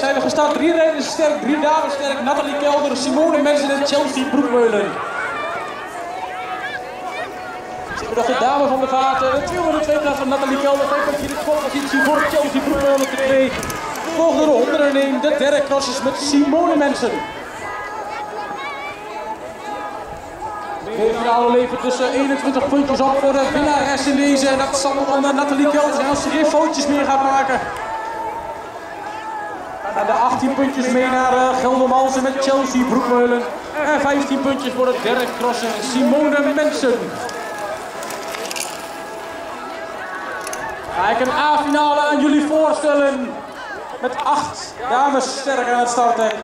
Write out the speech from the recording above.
zijn we gestart. 3 rijders sterk, 3 dames sterk. Nathalie Kelder, Simone Mensen en Chelsea Broekmeulen. Zien we de dame van de vaart. 202 plaats van Nathalie Kelder. 5 puntjes in de koppositie voor Chelsea Broekmeulen op de 2. Volgde de 101, de derde crossers met Simone Mensen. De finale levert dus 21 puntjes op voor de winnares in deze. En dat zal dan Nathalie Kelder zijn als ze geen foutjes meer gaat maken. En de 18 puntjes mee naar Geldermalsen met Chelsea Broekmeulen. En 15 puntjes voor de derde crosser Simone Mensen. Ga ik een A-finale aan jullie voorstellen. Met 8 dames sterk aan het starten.